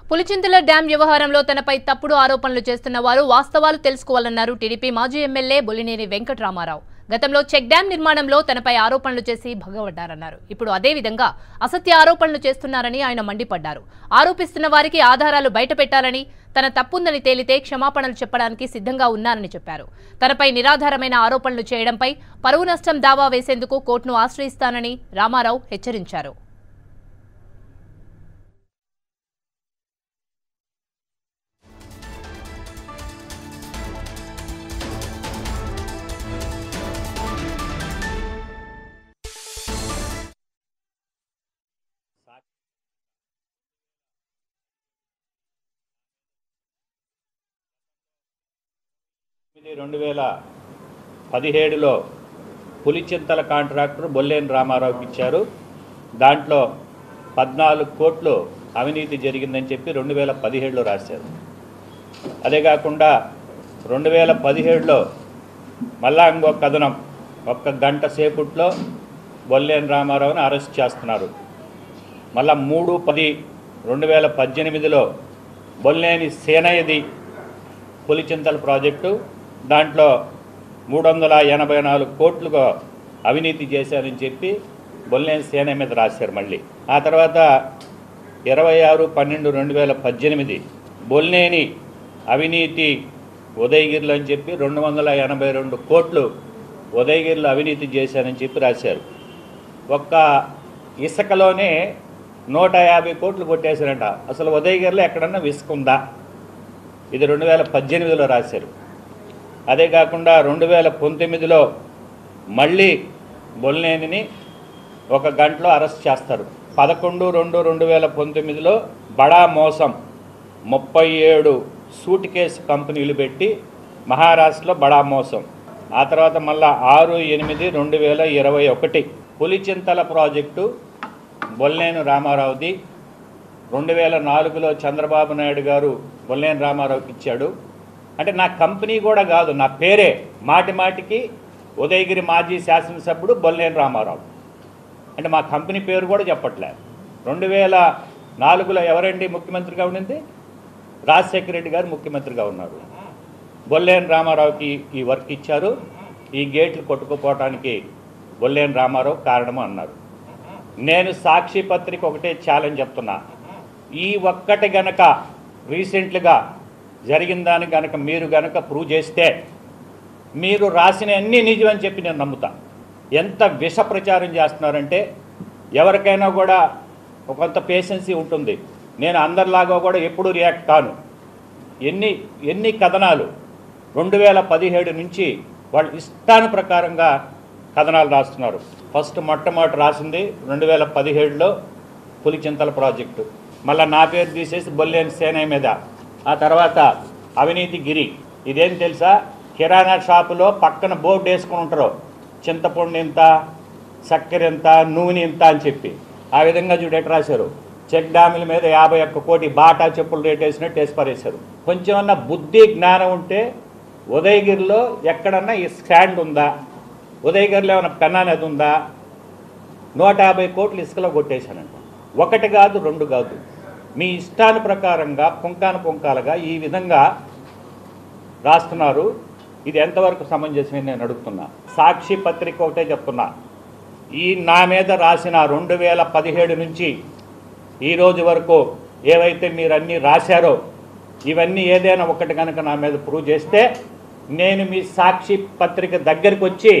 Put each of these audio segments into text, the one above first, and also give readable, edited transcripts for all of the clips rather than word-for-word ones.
Pulichintala dam వ్యవహారంలో తనపై తప్పుడు ఆరోపణలు చేస్తున్న వారు వాస్తవాలు తెలుసుకోవాలన్నారు టీడీపీ మాజీ ఎమ్మెల్యే బొల్లినేని వెంకట రామారావు. గతంలో చెక్ డ్యాం నిర్మాణంలో తనపై ఆరోపణలు చేసి భగవడ్డారన్నారు. ఇప్పుడు అదే విధంగా అసత్య ఆరోపణలు చేస్తున్నారని ఆయన మండిపడ్డారు. ఆరోపిస్తున్న వారికి ఆధారాలు బయటపెట్టాలని, తన తప్పుందని తేలితే క్షమాపణలు చెప్పడానికి సిద్ధంగా ఉన్నారని చెప్పారు. తనపై నిరాధారమైన ఆరోపణలు చేయడంపై పరువు నష్టం దావా వేసేందుకు కోర్టును ఆశ్రయిస్తానని రామారావు హెచ్చరించారు. ఇది 2017లో పులిచింతల కాంట్రాక్టర్ బొల్లేని రామారావుకి ఇచ్చారు. దాంట్లో 14 కోట్లు అవినీతి జరిగిందని చెప్పి 2017లో రాశారు. అదే కాకుండా 2017లో మళ్ళా ఇంకొక కథనం, 1 గంట సేపట్లో బొల్లేని రామారావుని అరెస్ట్ చేస్తున్నారు. మళ్ళా 3/10/2018లో బొల్లేని సేనయది పులిచింతల ప్రాజెక్టు, దాంట్లో 384 కోట్లుగా అవినీతి చేశారని చెప్పి బొల్లేని సేన మీద రాశారు. మళ్ళీ ఆ తర్వాత 26/12/2018 బొల్లేని అవినీతి ఉదయగిరిలో అని చెప్పి 282 కోట్లు ఉదయగిరిలో అవినీతి చేశారని చెప్పి రాశారు. ఒక్క ఇసుకలోనే 150 కోట్లు కొట్టేశారంట. అసలు ఉదయగిరిలో ఎక్కడన్నా ఇసుక ఉందా? ఇది 2018లో రాశారు. అదే కాకుండా 2019లో మళ్ళీ బొల్లేనిని 1 గంటలో అరెస్ట్ చేస్తారు. 11/2/2019లో బడా మోసం 37 సూట్ కేసు కంపెనీలు పెట్టి మహారాష్ట్రలో బడా మోసం. ఆ తర్వాత మళ్ళా 6/8/2021 పులిచింతల ప్రాజెక్టు బొల్లేని రామారావుది. 2004లో చంద్రబాబు నాయుడు గారు బొల్లేని రామారావుకి ఇచ్చాడు. అంటే నా కంపెనీ కూడా కాదు, నా పేరే మాటికి ఉదయగిరి మాజీ శాసనసభ్యుడు బొల్లేని రామారావు. అంటే మా కంపెనీ పేరు కూడా చెప్పట్లే. 2004లో ఎవరండి ముఖ్యమంత్రిగా ఉండింది? రాజశేఖర రెడ్డి గారు ముఖ్యమంత్రిగా ఉన్నారు. బొల్లేని రామారావుకి ఈ వర్క్ ఇచ్చారు. ఈ గేట్లు కొట్టుకుపోవటానికి బొల్లేని రామారావు కారణము అన్నారు. నేను సాక్షి పత్రిక ఒకటే ఛాలెంజ్ చెప్తున్నా, ఈ ఒక్కటి గనక రీసెంట్గా జరిగిన దాన్ని గనక మీరు గనక ప్రూవ్ చేస్తే మీరు రాసిన అన్నీ నిజమని చెప్పి నేను నమ్ముతా. ఎంత విష ప్రచారం చేస్తున్నారంటే ఎవరికైనా కూడా కొంత పేషెన్సీ ఉంటుంది. నేను అందరిలాగా కూడా ఎప్పుడూ రియాక్ట్ కాను. ఎన్ని కథనాలు 2017 నుంచి వాళ్ళు ఇష్టాను ప్రకారంగా కథనాలు రాస్తున్నారు. మొట్టమొదటి రాసింది 2017లో పులిచింతల ప్రాజెక్టు, మళ్ళీ నా పేరు తీసేసి బొల్లేని సేన మీద. ఆ తర్వాత అవినీతి గిరి. ఇదేం తెలుసా? కిరాణా షాపులో పక్కన బోర్డు వేసుకుని ఉంటారు, చింతపండు ఇంత, చక్కెర ఇంత, నూనె ఇంత అని చెప్పి. ఆ విధంగా చూడేట రాశారు. చెక్ డ్యాముల మీద 51 కోటి బాటా చెప్పులు రేట్ వేసినట్టు వేసి పారేశారు. కొంచెమన్నా బుద్ధి జ్ఞానం ఉంటే ఉదయగిరిలో ఎక్కడన్నా ఈ స్టాండ్ ఉందా? ఉదయగిరిలో ఏమైనా పెన్నా నది ఉందా? 150 కోట్లు ఇసుకలో కొట్టేశానంట. 1 కాదు 2 కాదు. మీ ఇష్టాను ప్రకారంగా పుంకాలుగా ఈ విధంగా రాస్తున్నారు. ఇది ఎంతవరకు సమంజసమే నేను అడుగుతున్నా. సాక్షి పత్రిక ఒకటే చెప్తున్నా, ఈ నా మీద రాసిన 2017 నుంచి ఈ రోజు వరకు ఏవైతే మీరు అన్నీ రాశారో ఇవన్నీ ఏదైనా ఒకటి కనుక నా మీద ప్రూవ్ చేస్తే నేను మీ సాక్షి పత్రిక దగ్గరికి వచ్చి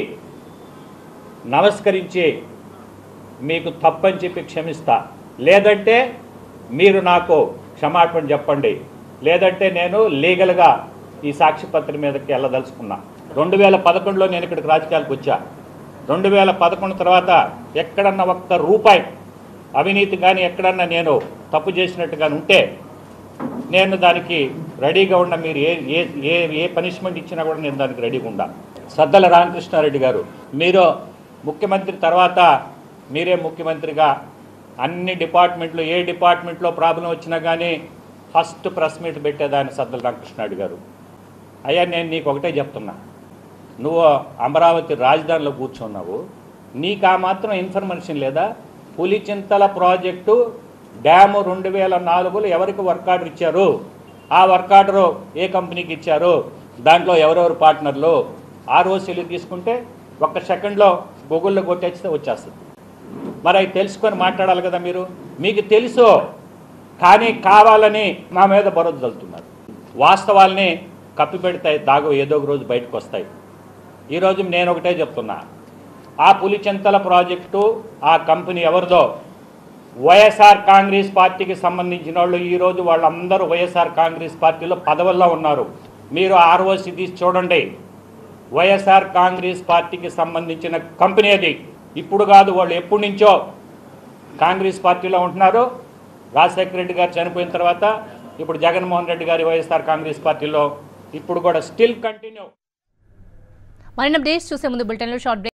నమస్కరించి మీకు తప్పని చెప్పి క్షమిస్తా. లేదంటే మీరు నాకు క్షమాపణ చెప్పండి. లేదంటే నేను లీగల్గా ఈ సాక్షి పత్రిక మీదకి వెళ్ళదలుచుకున్నా. 2011లో నేను ఇక్కడికి రాజకీయాలకు వచ్చా. 2011 తర్వాత ఎక్కడన్నా 1 రూపాయి అవినీతి కానీ ఎక్కడన్నా నేను తప్పు చేసినట్టు కానీ ఉంటే నేను దానికి రెడీగా ఉన్నా. మీరు ఏ పనిష్మెంట్ ఇచ్చినా కూడా నేను దానికి రెడీగా ఉండా. సద్దల రామకృష్ణారెడ్డి గారు, మీరు ముఖ్యమంత్రి తర్వాత మీరే ముఖ్యమంత్రిగా అన్ని డిపార్ట్మెంట్లు, ఏ డిపార్ట్మెంట్లో ప్రాబ్లం వచ్చినా కానీ ఫస్ట్ ప్రెస్ మీట్ పెట్టేదాన్ని సద్దల రామకృష్ణారెడ్డి గారు. అయ్యా నేను నీకు ఒకటే చెప్తున్నా, నువ్వు అమరావతి రాజధానిలో కూర్చున్నావు, నీకు ఆ మాత్రం ఇన్ఫర్మేషన్ లేదా? పులిచింతల ప్రాజెక్టు డ్యాము 2004లో ఎవరికి వర్క్ ఆర్డర్ ఇచ్చారు, ఆ వర్క్ ఆర్డరు ఏ కంపెనీకి ఇచ్చారు, దాంట్లో ఎవరెవరు పార్ట్నర్లు, ఆర్ఓసీలు తీసుకుంటే ఒక్క సెకండ్లో గూగుల్లో కొట్టేస్తే వచ్చేస్తుంది. మరి అవి తెలుసుకొని మాట్లాడాలి కదా మీరు. మీకు తెలుసు కానీ కావాలని మా మీద బురద జల్లుతున్నారు. వాస్తవాల్ని కప్పిపెడతాయి, దాగు ఏదో ఒక రోజు బయటకు వస్తాయి. ఈరోజు నేను ఒకటే చెప్తున్నా, ఆ పులిచెంతల ప్రాజెక్టు ఆ కంపెనీ ఎవరిదో వైఎస్ఆర్ కాంగ్రెస్ పార్టీకి సంబంధించిన వాళ్ళు. ఈరోజు వాళ్ళందరూ వైఎస్ఆర్ కాంగ్రెస్ పార్టీలో పదవుల్లో ఉన్నారు. మీరు ఆర్ఓసి తీసి చూడండి, వైఎస్ఆర్ కాంగ్రెస్ పార్టీకి సంబంధించిన కంపెనీ అది. ఇప్పుడు కాదు, వాళ్ళు ఎప్పటి నుంచో కాంగ్రెస్ పార్టీలో ఉంటున్నారు. రాజశేఖర రెడ్డి గారు చనిపోయిన తర్వాత ఇప్పుడు జగన్మోహన్ రెడ్డి గారి వైఎస్ఆర్ కాంగ్రెస్ పార్టీలో ఇప్పుడు కూడా స్టిల్ కంటిన్యూ. మరిన్ని అప్డేట్స్ చూసే ముందు బులెటిన్లో షార్ట్